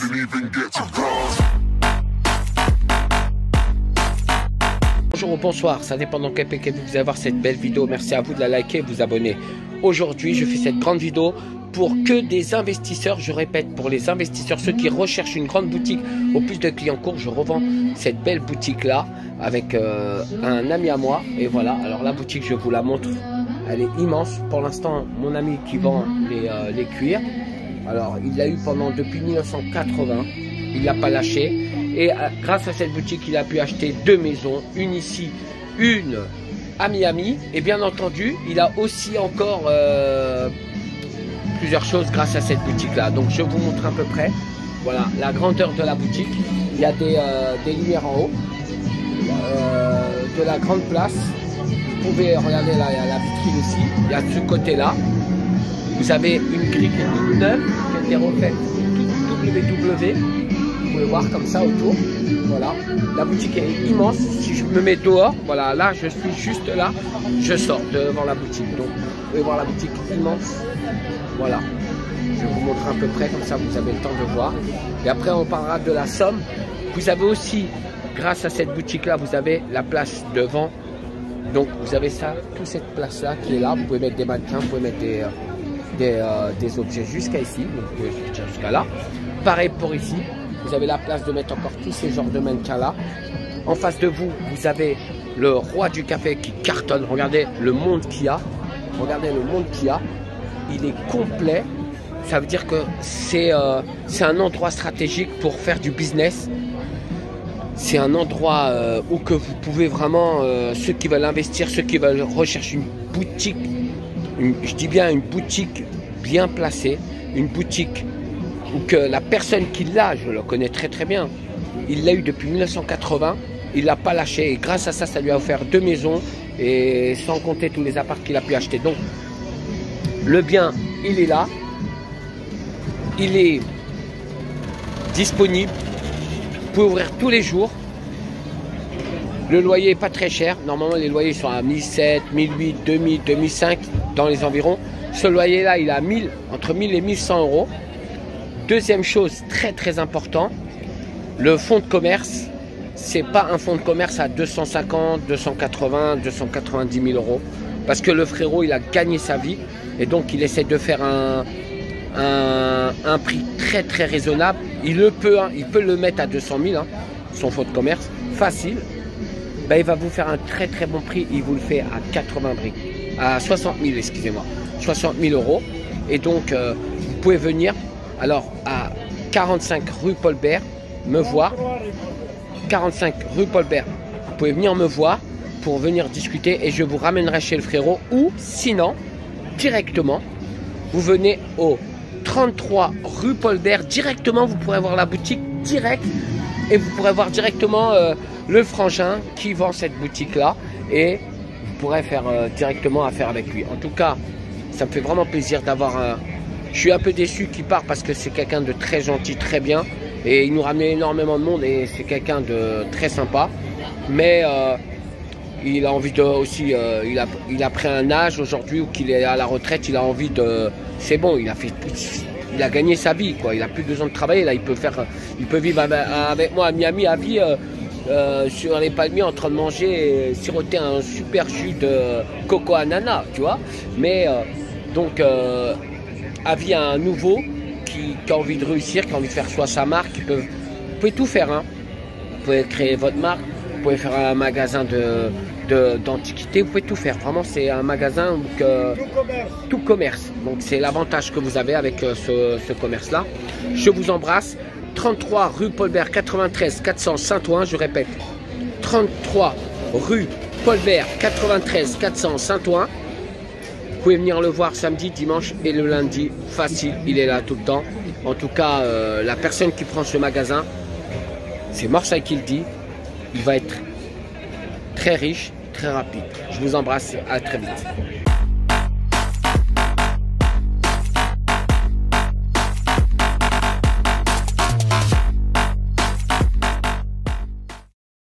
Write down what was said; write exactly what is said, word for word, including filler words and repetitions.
Bonjour ou bonsoir, ça dépend dans quel pays vous allez voir cette belle vidéo. Merci à vous de la liker et vous abonner. Aujourd'hui, je fais cette grande vidéo pour que des investisseurs, je répète, pour les investisseurs, ceux qui recherchent une grande boutique au plus de clients courts, je revends cette belle boutique-là avec euh, un ami à moi. Et voilà, alors la boutique, je vous la montre, elle est immense. Pour l'instant, mon ami qui vend les, euh, les cuirs, alors il l'a eu pendant depuis mille neuf cent quatre-vingts, il l'a pas lâché. Et euh, grâce à cette boutique, il a pu acheter deux maisons, une ici, une à Miami. Et bien entendu, il a aussi encore euh, plusieurs choses grâce à cette boutique-là. Donc je vous montre à peu près, voilà, la grandeur de la boutique. Il y a des, euh, des lumières en haut, euh, de la grande place. Vous pouvez regarder là, il y a la vitrine aussi. Il y a ce côté-là. Vous avez une grille qui est toute neuve, qui a été refaite W W. Vous pouvez voir comme ça autour. Voilà, la boutique est immense. Si je me mets dehors, voilà, là je suis juste là, je sors devant la boutique. Donc vous pouvez voir la boutique immense. Voilà, je vais vous montrer à peu près, comme ça vous avez le temps de voir. Et après on parlera de la somme. Vous avez aussi, grâce à cette boutique là, vous avez la place devant. Donc vous avez ça, toute cette place là qui est là. Vous pouvez mettre des mannequins, vous pouvez mettre des, des, euh, des objets jusqu'à ici. Donc vous pouvez sortir jusqu'à là. Pareil pour ici. Vous avez la place de mettre encore tous ces genres de mannequins là. En face de vous, vous avez le roi du café qui cartonne. Regardez le monde qu'il y a. Regardez le monde qu'il y a. Il est complet. Ça veut dire que c'est euh, c'est un endroit stratégique pour faire du business. C'est un endroit euh, où que vous pouvez vraiment, euh, ceux qui veulent investir, ceux qui veulent rechercher une boutique, une, je dis bien une boutique bien placée, une boutique ou que la personne qui l'a, je le connais très très bien, il l'a eu depuis mille neuf cent quatre-vingts, il l'a pas lâché et grâce à ça, ça lui a offert deux maisons et sans compter tous les apparts qu'il a pu acheter. Donc le bien, il est là, il est disponible, vous pouvez ouvrir tous les jours. Le loyer n'est pas très cher, normalement les loyers sont à mille sept cents, mille huit cents, deux mille, deux mille cinq dans les environs. Ce loyer là, il est à mille, entre mille et mille cent euros. Deuxième chose très très important, le fonds de commerce, c'est pas un fonds de commerce à deux cent cinquante, deux cent quatre-vingts, deux cent quatre-vingt-dix mille euros. Parce que le frérot, il a gagné sa vie et donc il essaie de faire un, un, un prix très très raisonnable. Il le peut, hein, il peut le mettre à deux cent mille, hein, son fonds de commerce, facile. Ben, il va vous faire un très très bon prix, il vous le fait à quatre-vingts briques, à soixante mille, excusez-moi, soixante mille euros. Et donc euh, vous pouvez venir. Alors, à quarante-cinq rue Paul Bert, me voir. quarante-cinq rue Paul Bert, vous pouvez venir me voir pour venir discuter et je vous ramènerai chez le frérot. Ou sinon, directement, vous venez au trente-trois rue Paul Bert. Directement, vous pourrez voir la boutique direct et vous pourrez voir directement euh, le frangin qui vend cette boutique-là. Et vous pourrez faire euh, directement affaire avec lui. En tout cas, ça me fait vraiment plaisir d'avoir un... Je suis un peu déçu qu'il part parce que c'est quelqu'un de très gentil, très bien. Et il nous ramenait énormément de monde et c'est quelqu'un de très sympa. Mais euh, il a envie de aussi, euh, il, a, il a pris un âge aujourd'hui où qu'il est à la retraite, il a envie de... C'est bon, il a fait... Il a gagné sa vie, quoi. Il a plus besoin de travailler, là, il peut faire... Il peut vivre avec moi à Miami à vie, euh, euh, sur les palmiers en train de manger et siroter un super jus de coco ananas, tu vois. Mais, euh, donc... Euh, avis à un nouveau qui, qui a envie de réussir, qui a envie de faire soit sa marque, qui peut, vous pouvez tout faire, hein. Vous pouvez créer votre marque, vous pouvez faire un magasin de, de, d'antiquité, vous pouvez tout faire. Vraiment, c'est un magasin où que, tout commerce. Tout commerce. Donc c'est l'avantage que vous avez avec ce, ce commerce-là. Je vous embrasse. trente-trois rue Paul Bert, quatre-vingt-treize quatre cents Saint-Ouen, je répète. trente-trois rue Paul Bert, quatre-vingt-treize quatre cents Saint-Ouen. Vous pouvez venir le voir samedi, dimanche et le lundi, facile, il est là tout le temps. En tout cas, euh, la personne qui prend ce magasin, c'est Morsay qui le dit, il va être très riche, très rapide. Je vous embrasse, à très vite.